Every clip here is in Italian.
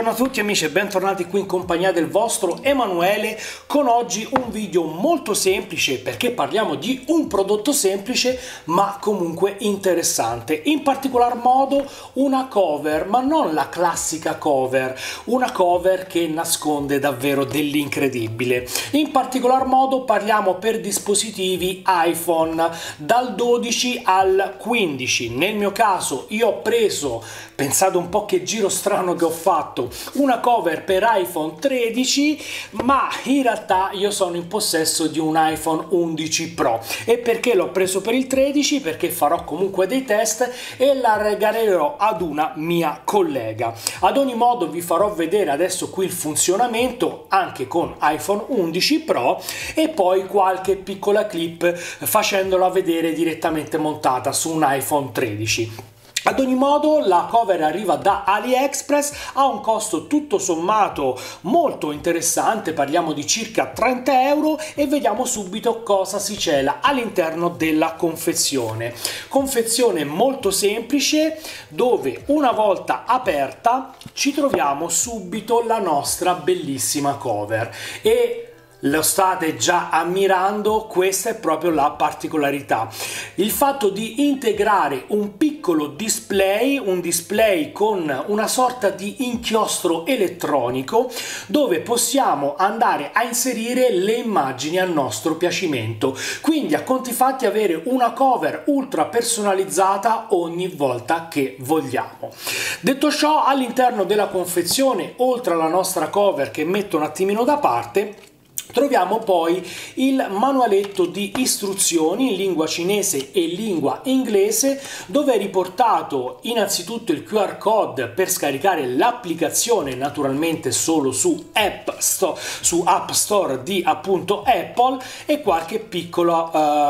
Buongiorno a tutti amici e bentornati qui in compagnia del vostro Emanuele con oggi un video molto semplice perché parliamo di un prodotto semplice ma comunque interessante, in particolar modo una cover, ma non la classica cover, una cover che nasconde davvero dell'incredibile. In particolar modo parliamo per dispositivi iPhone dal 12 al 15. Nel mio caso io ho preso, pensate un po' che giro strano che ho fatto, una cover per iPhone 13, ma in realtà io sono in possesso di un iPhone 11 Pro. E perché l'ho preso per il 13? Perché farò comunque dei test e la regalerò ad una mia collega. Ad ogni modo vi farò vedere adesso qui il funzionamento anche con iPhone 11 Pro e poi qualche piccola clip facendola vedere direttamente montata su un iPhone 13. Ad ogni modo la cover arriva da AliExpress, ha un costo tutto sommato molto interessante, parliamo di circa 30 euro e vediamo subito cosa si cela all'interno della confezione. Confezione molto semplice dove una volta aperta ci troviamo subito la nostra bellissima cover e lo state già ammirando, questa è proprio la particolarità. Il fatto di integrare un piccolo display, un display con una sorta di inchiostro elettronico dove possiamo andare a inserire le immagini a nostro piacimento. Quindi a conti fatti avere una cover ultra personalizzata ogni volta che vogliamo. Detto ciò, all'interno della confezione, oltre alla nostra cover che metto un attimino da parte, troviamo poi il manualetto di istruzioni in lingua cinese e lingua inglese dove è riportato innanzitutto il QR code per scaricare l'applicazione, naturalmente solo su App Store di appunto Apple, e qualche piccolo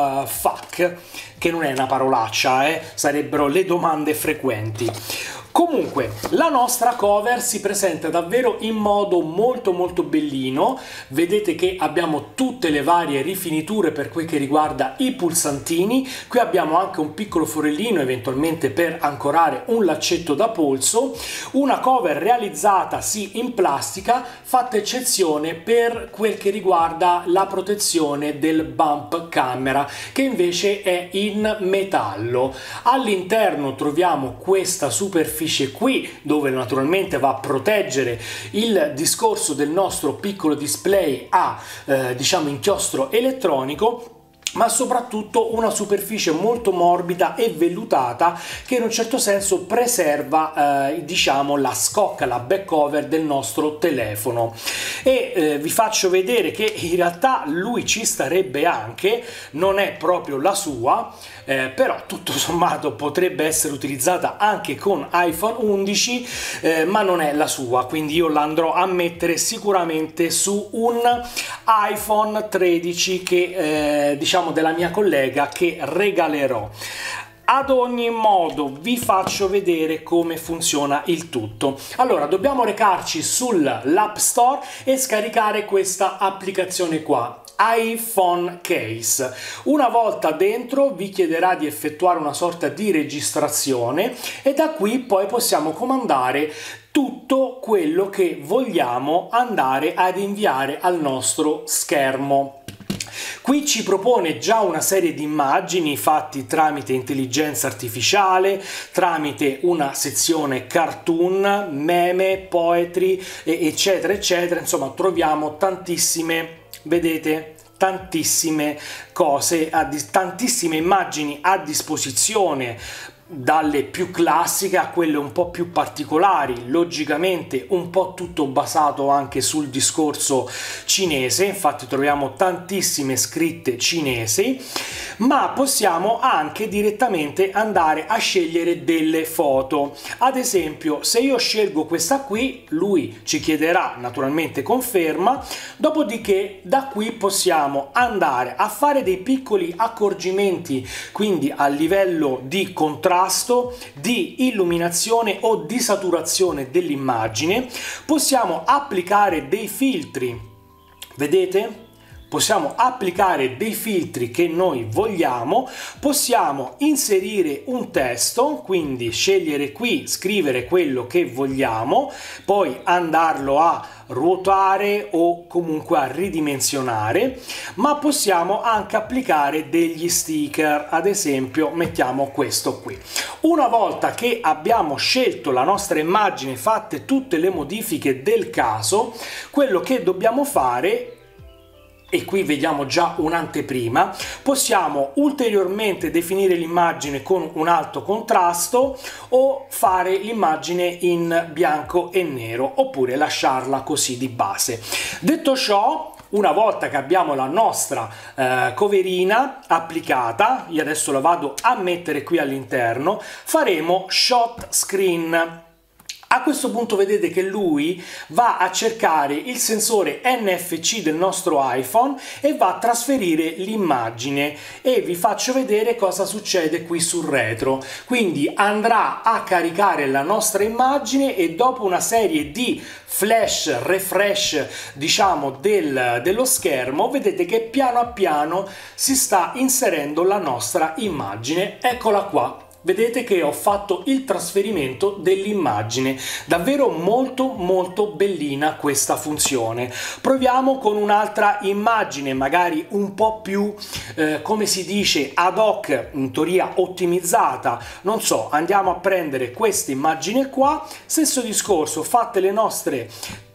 FAQ, che non è una parolaccia, sarebbero le domande frequenti. Comunque, la nostra cover si presenta davvero in modo molto bellino. Vedete che abbiamo tutte le varie rifiniture per quel che riguarda i pulsantini. Qui abbiamo anche un piccolo forellino eventualmente per ancorare un laccetto da polso. Una cover realizzata sì in plastica, fatta eccezione per quel che riguarda la protezione del bump camera, che invece è in metallo. All'interno troviamo questa superficie qui dove naturalmente va a proteggere il discorso del nostro piccolo display a diciamo inchiostro elettronico, ma soprattutto una superficie molto morbida e vellutata che in un certo senso preserva diciamo la scocca, la back cover del nostro telefono. E vi faccio vedere che in realtà lui ci starebbe anche, non è proprio la sua, però tutto sommato potrebbe essere utilizzata anche con iPhone 11, ma non è la sua, quindi io la andrò a mettere sicuramente su un iPhone 13 che diciamo della mia collega, che regalerò. Ad ogni modo vi faccio vedere come funziona il tutto. Allora, dobbiamo recarci sull'App Store e scaricare questa applicazione qua, iPhone Case. Una volta dentro vi chiederà di effettuare una sorta di registrazione e da qui poi possiamo comandare tutto quello che vogliamo andare ad inviare al nostro schermo. Qui ci propone già una serie di immagini fatti tramite intelligenza artificiale, tramite una sezione cartoon, meme, poetry, eccetera eccetera. Insomma, troviamo tantissime, vedete, tantissime cose, tantissime immagini a disposizione, dalle più classiche a quelle un po' più particolari, logicamente un po' tutto basato anche sul discorso cinese. Infatti troviamo tantissime scritte cinesi, ma possiamo anche direttamente andare a scegliere delle foto. Ad esempio, se io scelgo questa qui, lui ci chiederà naturalmente conferma, dopodiché da qui possiamo andare a fare dei piccoli accorgimenti, quindi a livello di contrasto, di illuminazione o di saturazione dell'immagine. Possiamo applicare dei filtri, vedete? possiamo applicare dei filtri che noi vogliamo, possiamo inserire un testo, quindi scegliere qui, scrivere quello che vogliamo, poi andarlo a ruotare o comunque a ridimensionare, ma possiamo anche applicare degli sticker, ad esempio mettiamo questo qui. Una volta che abbiamo scelto la nostra immagine, fatte tutte le modifiche del caso, quello che dobbiamo fare, e qui vediamo già un'anteprima, possiamo ulteriormente definire l'immagine con un alto contrasto o fare l'immagine in bianco e nero oppure lasciarla così di base. Detto ciò, una volta che abbiamo la nostra coverina applicata, io adesso la vado a mettere qui all'interno, faremo shot screen. A questo punto vedete che lui va a cercare il sensore NFC del nostro iPhone e va a trasferire l'immagine, e vi faccio vedere cosa succede qui sul retro. Quindi andrà a caricare la nostra immagine e dopo una serie di flash, refresh diciamo dello schermo, vedete che piano a piano si sta inserendo la nostra immagine. Eccola qua. Vedete che ho fatto il trasferimento dell'immagine, davvero molto bellina questa funzione. Proviamo con un'altra immagine, magari un po' più, come si dice, ad hoc, in teoria ottimizzata. Non so, andiamo a prendere questa immagine qua, stesso discorso, fatte le nostre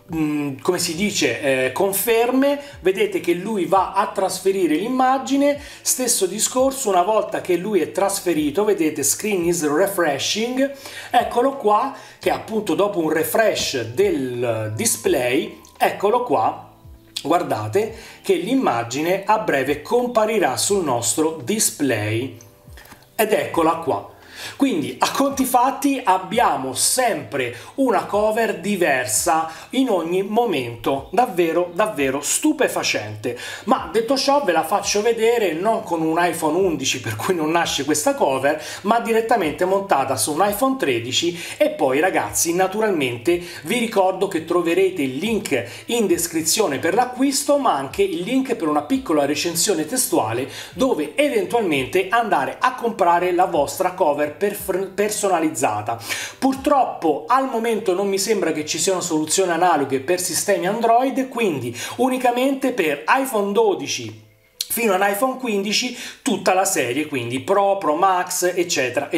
come si dice, conferme, vedete che lui va a trasferire l'immagine, stesso discorso, una volta che lui è trasferito, vedete screen is refreshing, eccolo qua che appunto dopo un refresh del display, eccolo qua, guardate che l'immagine a breve comparirà sul nostro display ed eccola qua. Quindi a conti fatti abbiamo sempre una cover diversa in ogni momento, davvero stupefacente. Ma detto ciò ve la faccio vedere non con un iPhone 11 per cui non nasce questa cover, ma direttamente montata su un iPhone 13 e poi ragazzi naturalmente vi ricordo che troverete il link in descrizione per l'acquisto, ma anche il link per una piccola recensione testuale dove eventualmente andare a comprare la vostra cover personalizzata. Purtroppo al momento non mi sembra che ci siano soluzioni analoghe per sistemi Android, quindi unicamente per iPhone 12 fino ad iPhone 15 tutta la serie, quindi Pro, Pro Max, eccetera.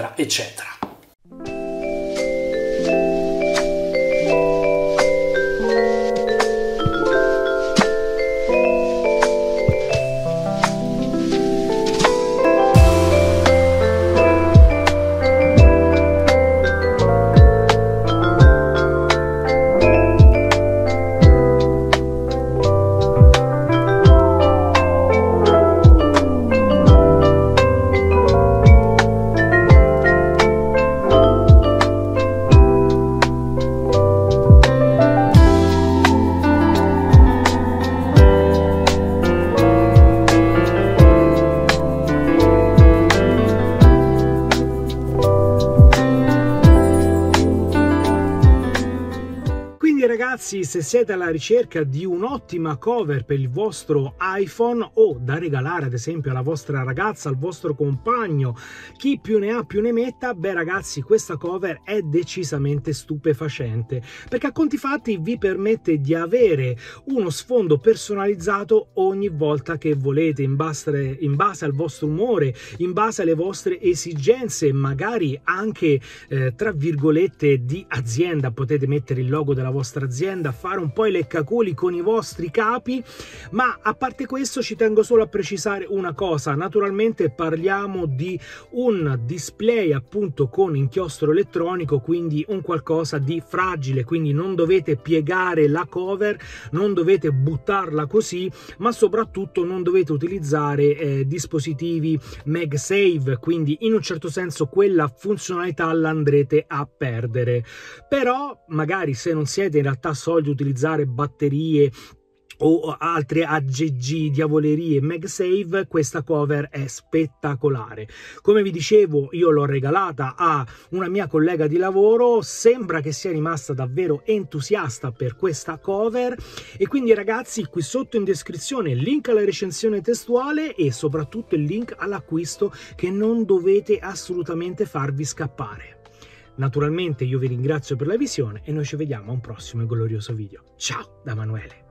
Ragazzi, se siete alla ricerca di un'ottima cover per il vostro iPhone o da regalare ad esempio alla vostra ragazza, al vostro compagno, chi più ne ha più ne metta, beh ragazzi, questa cover è decisamente stupefacente, perché a conti fatti vi permette di avere uno sfondo personalizzato ogni volta che volete, in base al vostro umore, in base alle vostre esigenze, magari anche tra virgolette di azienda. Potete mettere il logo della vostra azienda, fare un po' i leccaculi con i vostri capi, ma a parte questo ci tengo solo a precisare una cosa: naturalmente parliamo di un display appunto con inchiostro elettronico, quindi un qualcosa di fragile, quindi non dovete piegare la cover, non dovete buttarla così, ma soprattutto non dovete utilizzare dispositivi MagSafe, quindi in un certo senso quella funzionalità l'andrete a perdere. Però magari se non siete in realtà soliti utilizzare batterie o altre AGG, diavolerie, MagSafe, questa cover è spettacolare. Come vi dicevo, io l'ho regalata a una mia collega di lavoro, sembra che sia rimasta davvero entusiasta per questa cover, e quindi ragazzi, qui sotto in descrizione il link alla recensione testuale e soprattutto il link all'acquisto che non dovete assolutamente farvi scappare. Naturalmente io vi ringrazio per la visione e noi ci vediamo a un prossimo e glorioso video. Ciao da Emanuele.